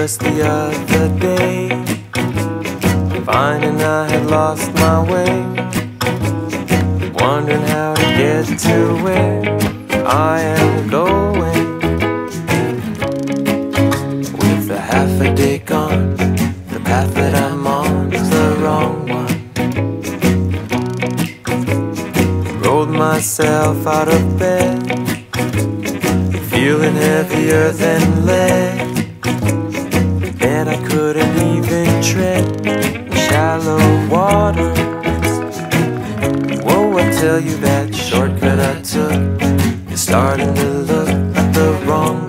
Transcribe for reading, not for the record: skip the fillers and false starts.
just the other day, finding I had lost my way, wondering how to get to where I am going. With a half a day gone, the path that I'm on is the wrong one. Rolled myself out of bed, feeling heavier than lead, and I couldn't even tread the shallow waters. Whoa, I tell you that shortcut I took is starting to look like the wrong